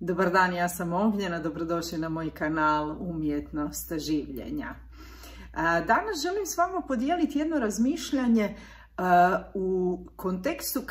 Dobar dan, ja sam Ognjena, dobrodošli na moj kanal Umjetnost življenja. Danas želim s vama podijeliti jedno razmišljanje u kontekstu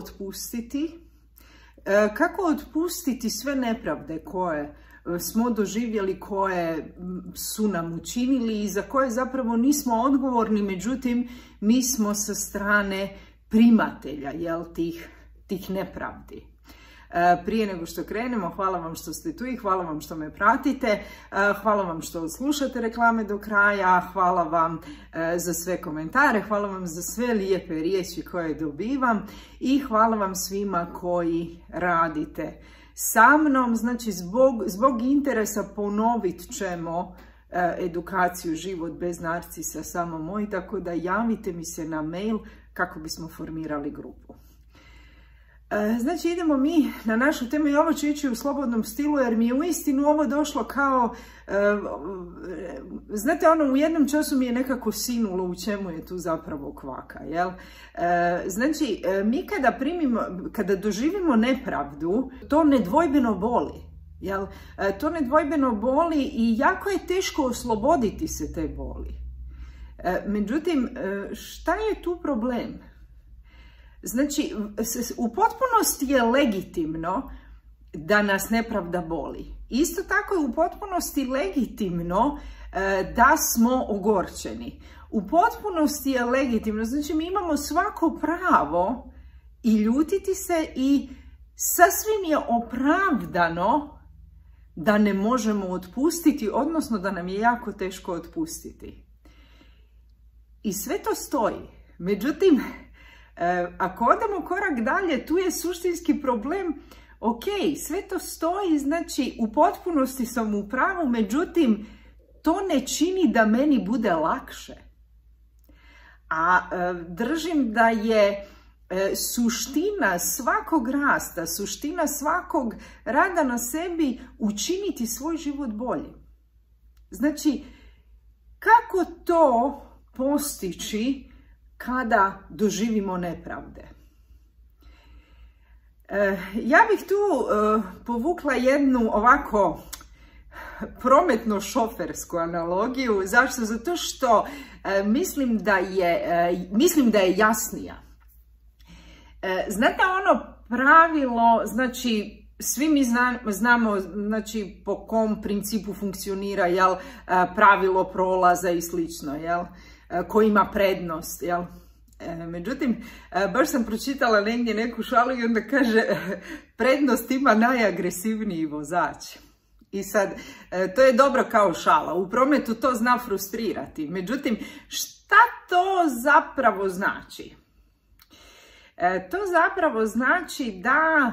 kako otpustiti sve nepravde koje smo doživjeli, koje su nam učinili i za koje zapravo nismo odgovorni, međutim mi smo sa strane primatelja tih nepravdi. Prije nego što krenemo, hvala vam što ste tu i hvala vam što me pratite, hvala vam što slušate reklame do kraja, hvala vam za sve komentare, hvala vam za sve lijepe riječi koje dobivam i hvala vam svima koji radite sa mnom. Znači, zbog interesa ponovit ćemo edukaciju Život bez narcisa samo moj, tako da javite mi se na mail kako bismo formirali grupu. Znači, idemo mi na našu temu i ovo ću ići u slobodnom stilu jer mi je uistinu ovo došlo kao, znate, u jednom času mi je nekako sinulo u čemu je tu zapravo kvaka, jel? Znači, mi kada doživimo nepravdu, to nedvojbeno boli, jel? To nedvojbeno boli i jako je teško osloboditi se te boli. Međutim, šta je tu problem? Znači, u potpunosti je legitimno da nas nepravda boli. Isto tako je u potpunosti legitimno da smo ogorčeni. U potpunosti je legitimno, znači mi imamo svako pravo i ljutiti se i sasvim je opravdano da ne možemo otpustiti, odnosno da nam je jako teško otpustiti. I sve to stoji. Međutim, ako odemo korak dalje, tu je suštinski problem. Ok, sve to stoji, znači u potpunosti sam u pravu, međutim to ne čini da meni bude lakše. A držim da je suština svakog rasta, suština svakog rada na sebi učiniti svoj život boljim. Znači, kako to postići kada doživimo nepravde? Ja bih tu povukla jednu ovako prometno-šofersku analogiju. Zašto? Zato što mislim da je jasnija. Znate ono pravilo, znači svi mi znamo znači, po kom principu funkcionira, jel, pravilo prolaza i slično, jel? Ko ima prednost, jel? Međutim, baš sam pročitala negdje neku šalu i onda kaže prednost ima najagresivniji vozač. I sad, to je dobro kao šala, u prometu to zna frustrirati. Međutim, šta to zapravo znači? To zapravo znači da,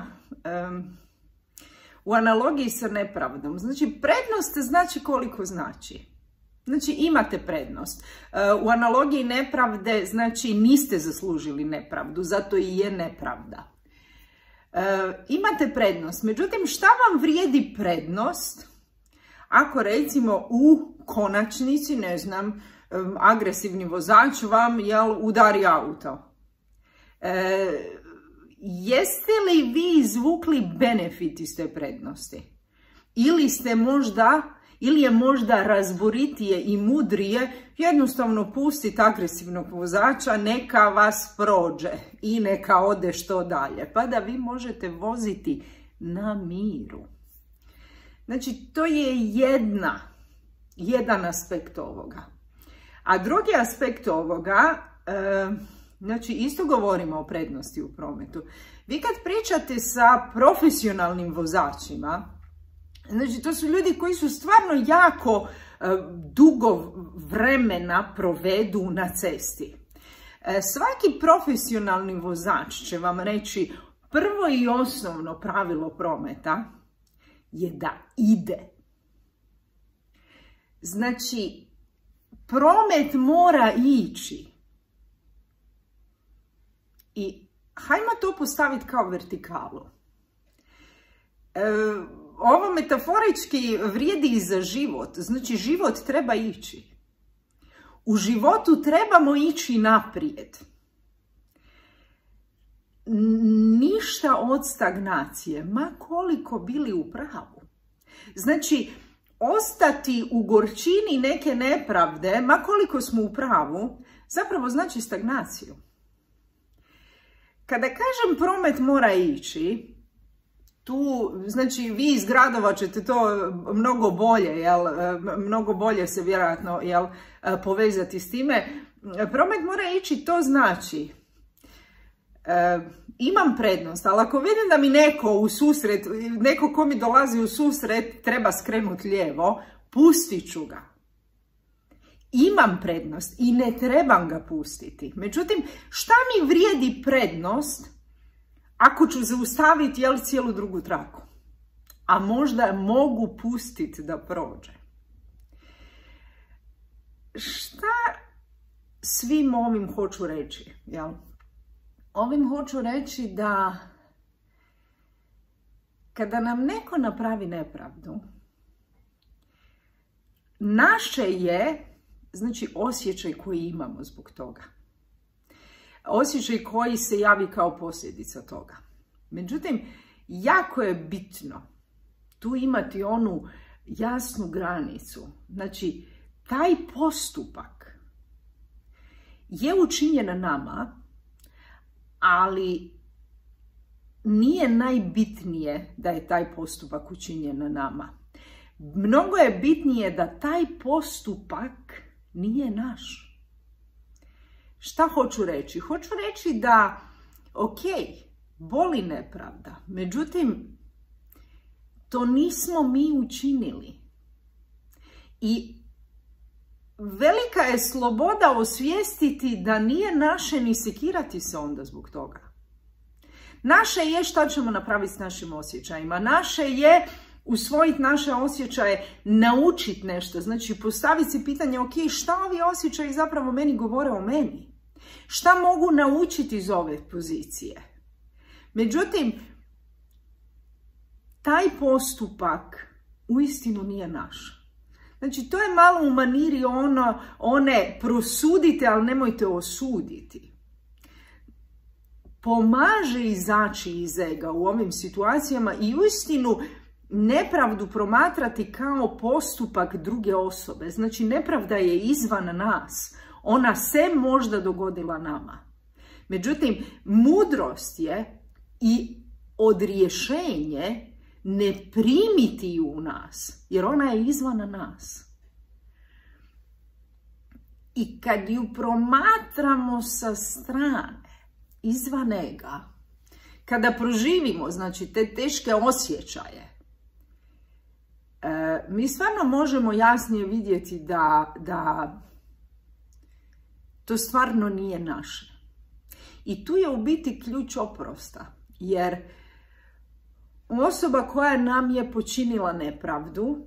u analogiji sa nepravdom, znači prednost znači koliko znači. Znači imate prednost. U analogiji nepravde znači niste zaslužili nepravdu, zato i je nepravda. Imate prednost, međutim šta vam vrijedi prednost ako recimo u konačnici, ne znam, agresivni vozač vam udari auto? Jeste li vi izvukli benefit iz te prednosti? Ili je možda razboritije i mudrije jednostavno pustiti agresivnog vozača, neka vas prođe i neka ode što dalje, pa da vi možete voziti na miru. Znači, to je jedan aspekt ovoga. A drugi aspekt ovoga, znači isto govorimo o prednosti u prometu. Vi kad pričate sa profesionalnim vozačima, znači, to su ljudi koji su stvarno jako dugo vremena provedu na cesti. Svaki profesionalni vozač će vam reći prvo i osnovno pravilo prometa je da ide. Znači, promet mora ići. I hajmo to postaviti kao vertikalu. Ovo metaforički vrijedi i za život. Znači, život treba ići. U životu trebamo ići naprijed. ništa od stagnacije, ma koliko bili u pravu. Znači, ostati u gorčini neke nepravde, ma koliko smo u pravu, zapravo znači stagnaciju. Kada kažem promet mora ići, tu, znači, vi iz gradova ćete to mnogo bolje, jel, mnogo bolje se vjerojatno, jel, povezati s time. Promet mora ići, to znači, imam prednost, ali ako vidim da mi neko ko mi dolazi u susret treba skrenuti lijevo, pustit ću ga. Imam prednost i ne trebam ga pustiti. Međutim, šta mi vrijedi prednost ako ću zaustaviti, jel, cijelu drugu traku? A možda mogu pustiti da prođe. Šta svim ovim hoću reći? Jel? Ovim hoću reći da kada nam neko napravi nepravdu, naše je, znači, osjećaj koji imamo zbog toga. Osjećaj koji se javi kao posljedica toga. Međutim, jako je bitno tu imati onu jasnu granicu. Znači, taj postupak je učinjen nama, ali nije najbitnije da je taj postupak učinjen na nama. Mnogo je bitnije da taj postupak nije naš. Šta hoću reći? Hoću reći da, ok, boli nepravda, međutim, to nismo mi učinili. I velika je sloboda osvijestiti da nije naše ni sekirati se onda zbog toga. Naše je šta ćemo napraviti s našim osjećajima. Naše je usvojiti naše osjećaje, naučiti nešto. Znači, postaviti si pitanje, ok, šta ovi osjećaji zapravo meni govore o meni? Šta mogu naučiti iz ove pozicije? Međutim, taj postupak uistinu nije naš. Znači, to je malo u maniri one prosudite, ali nemojte osuditi. Pomaže izaći iz ega u ovim situacijama i uistinu nepravdu promatrati kao postupak druge osobe. Znači, nepravda je izvan nas. Ona se možda dogodila nama. Međutim, mudrost je i odrješenje ne primiti ju u nas, jer ona je izvan nas. I kad ju promatramo sa strane, izvan ega, kada proživimo, znači, te teške osjećaje, mi stvarno možemo jasnije vidjeti da to stvarno nije naše. I tu je u biti ključ oprosta, jer osoba koja nam je počinila nepravdu,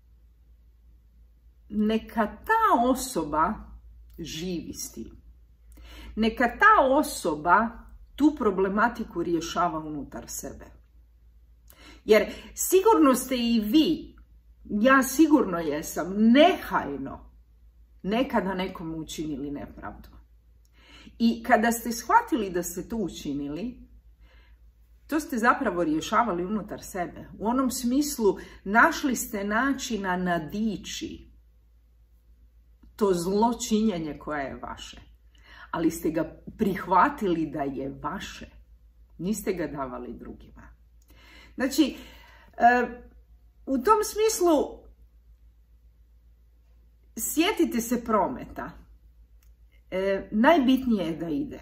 neka ta osoba živi s tim. Neka ta osoba tu problematiku rješava unutar sebe. Jer sigurno ste i vi, ja sigurno jesam, nehajno nekada nekom učinili nepravdu. I kada ste shvatili da ste to učinili, to ste zapravo rješavali unutar sebe. U onom smislu, našli ste načina nadići to zločinjenje koje je vaše. Ali ste ga prihvatili da je vaše. Niste ga davali drugima. Znači, u tom smislu, sjetite se prometa. Najbitnije je da ide.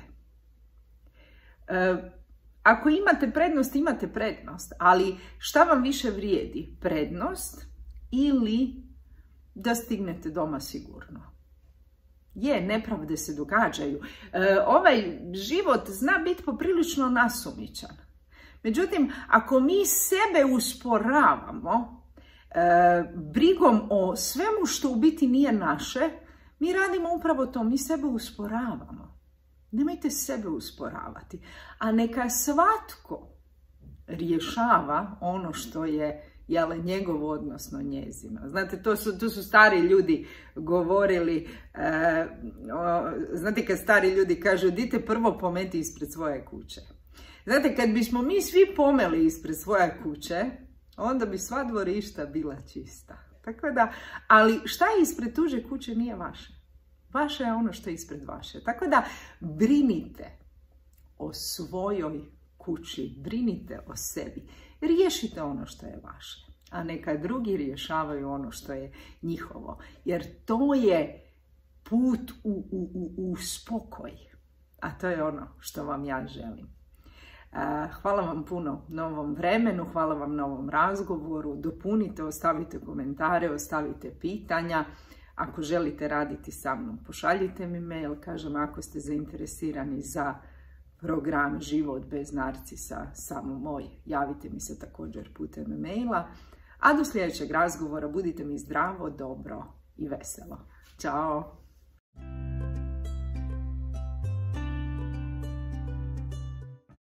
Ako imate prednost, ali šta vam više vrijedi? Prednost ili da stignete doma sigurno? Nepravde se događaju. Ovaj život zna biti poprilično nasumičan. Međutim, ako mi sebe usporavamo brigom o svemu što u biti nije naše, mi radimo upravo to, mi sebe usporavamo. Nemojte sebe usporavati, a neka svatko rješava ono što je njegovo, odnosno njezino. Znate, to su stari ljudi govorili, znate kad stari ljudi kažu, dite prvo pometi ispred svoje kuće. Znate, kad bismo mi svi pomeli ispred svoje kuće, onda bi sva dvorišta bila čista. Tako da, ali šta je ispred tuđe kuće nije vaše. Vaše je ono što je ispred vaše. Tako da, brinite o svojoj kući, brinite o sebi. Riješite ono što je vaše, a neka drugi rješavaju ono što je njihovo. Jer to je put u spokoj. A to je ono što vam ja želim. Hvala vam puno na ovom vremenu, hvala vam na ovom razgovoru. Dopunite, ostavite komentare, ostavite pitanja. Ako želite raditi sa mnom, pošaljite mi mail. Kažem, ako ste zainteresirani za program Život bez narcisa, samo moj, javite mi se također putem maila. A do sljedećeg razgovora budite mi zdravo, dobro i veselo. Ćao!